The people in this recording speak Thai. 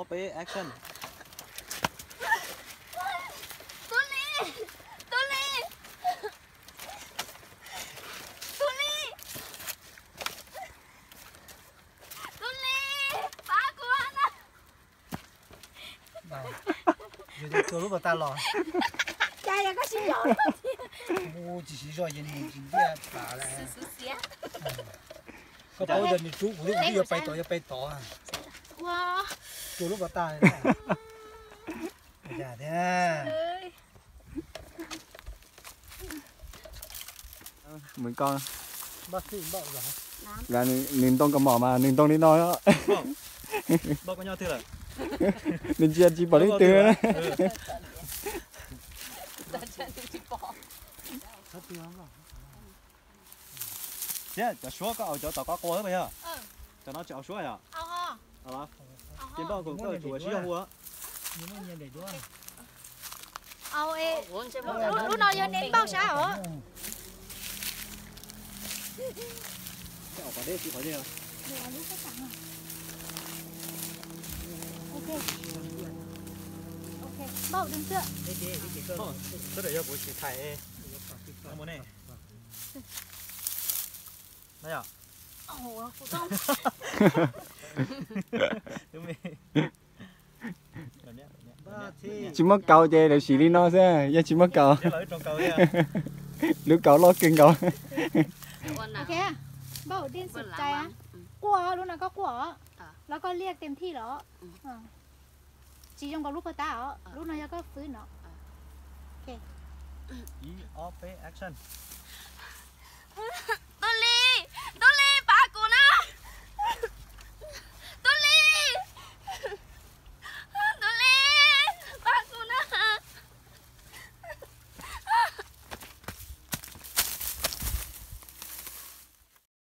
ไปแอคชั่นอยู่ตัวรูปตาหล่อใจยังก็ชิมยอมโอ้只是说人家打了ก็บอกว่านี่จุกนี่อย่าไปต่อว้าตัวรูปตาเลยอย่าเนี่ยเหมือนกองบ้าสิบ้าเหรองานหนึ่งต้องกระหม่อมมาหนึ่งต้องนิดน้อยแล้วบอกกันยอดเท่าไหร่หนึ่งเจียจีบอลได้เตือนนะเนี่ยจะชัวก็เอาจะต่อก็โก้ไปอ่ะจะน้องจะเอาชัวอ่ะเอาฮะเอาละกินบ้างก็ชัวชี้หัว你们也得多เอาเอรู้น้อยเน้นเบ้าช้าเหรอจะออกมาได้สิขอเนี่ยโอเคเบ้าดึงเสื้อ这得要不去ถ่ายเอทำโมเน่ไม่อ่ะโอ้โหกูต้องดูมีแบบเนี้ยบ้าที่ชิมะเกาเจเดี๋ยวสีลีนอใช่ยังชิมะเกาเดี๋ยวเราตรงเกาเนี่ยหรือเกาลอกเก่งเกาโอเคเบ้าดิ้นสุดใจอ่ะกลัวรู้นะก็กลัวแล้วก็เรียกเต็มที่แล้วจีจงกับลูกตาเหรอรู้น้อยก็ฟื้นเนาะอีออฟไปแอคชั่น